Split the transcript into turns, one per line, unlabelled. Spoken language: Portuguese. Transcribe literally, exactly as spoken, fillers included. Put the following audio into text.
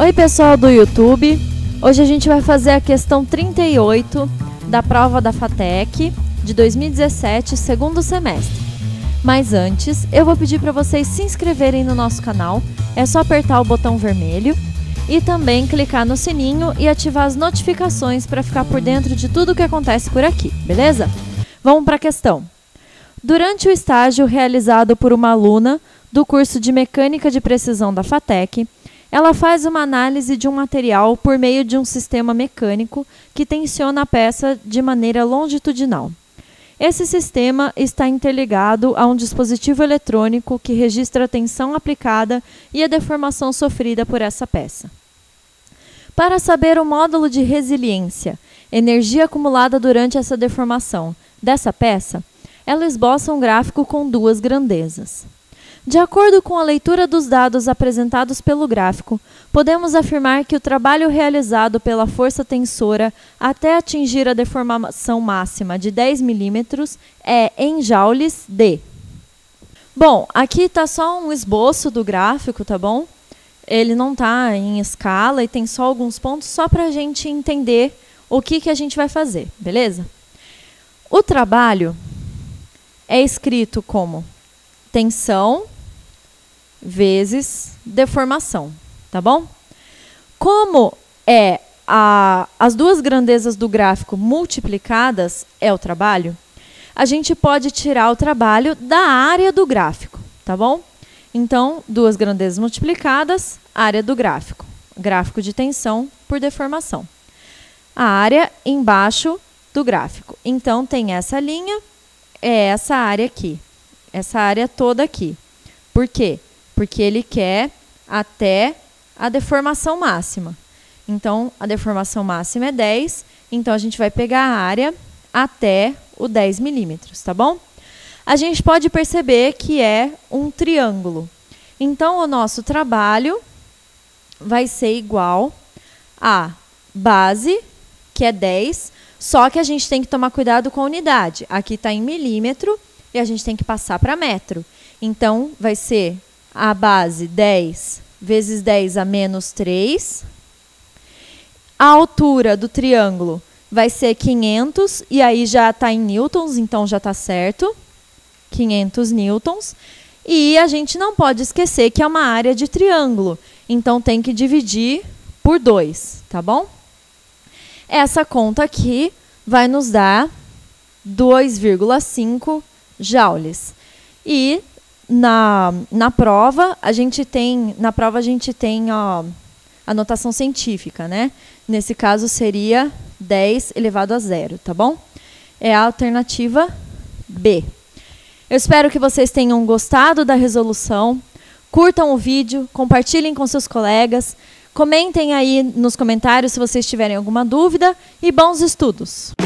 Oi pessoal do YouTube, hoje a gente vai fazer a questão trinta e oito da prova da FATEC de dois mil e dezessete, segundo semestre. Mas antes, eu vou pedir para vocês se inscreverem no nosso canal, é só apertar o botão vermelho e também clicar no sininho e ativar as notificações para ficar por dentro de tudo o que acontece por aqui, beleza? Vamos para a questão. Durante o estágio realizado por uma aluna do curso de Mecânica de Precisão da FATEC, ela faz uma análise de um material por meio de um sistema mecânico que tensiona a peça de maneira longitudinal. Esse sistema está interligado a um dispositivo eletrônico que registra a tensão aplicada e a deformação sofrida por essa peça. Para saber o módulo de resiliência, energia acumulada durante essa deformação dessa peça, ela esboça um gráfico com duas grandezas. De acordo com a leitura dos dados apresentados pelo gráfico, podemos afirmar que o trabalho realizado pela força tensora até atingir a deformação máxima de dez milímetros é em joules de... Bom, aqui está só um esboço do gráfico, tá bom? Ele não está em escala e tem só alguns pontos só para a gente entender o que, que a gente vai fazer, beleza? O trabalho é escrito como tensão vezes deformação, tá bom? Como é a, as duas grandezas do gráfico multiplicadas é o trabalho, a gente pode tirar o trabalho da área do gráfico, tá bom? Então, duas grandezas multiplicadas, área do gráfico. Gráfico de tensão por deformação. A área embaixo do gráfico. Então, tem essa linha, é essa área aqui. Essa área toda aqui. Por quê? Porque ele quer até a deformação máxima. Então, a deformação máxima é dez, então a gente vai pegar a área até o dez milímetros, tá bom? A gente pode perceber que é um triângulo. Então, o nosso trabalho vai ser igual a base, que é dez, só que a gente tem que tomar cuidado com a unidade. Aqui está em milímetro e a gente tem que passar para metro. Então, vai ser a base dez vezes dez a menos três. A altura do triângulo vai ser quinhentos, e aí já está em newtons, então já está certo. quinhentos newtons. E a gente não pode esquecer que é uma área de triângulo, então tem que dividir por dois, tá bom? Essa conta aqui vai nos dar dois vírgula cinco joules. E na, na prova, a gente tem, na prova a gente tem ó, a notação científica, né? Nesse caso seria dez elevado a zero, tá bom? É a alternativa B. Eu espero que vocês tenham gostado da resolução. Curtam o vídeo, compartilhem com seus colegas, comentem aí nos comentários se vocês tiverem alguma dúvida e bons estudos!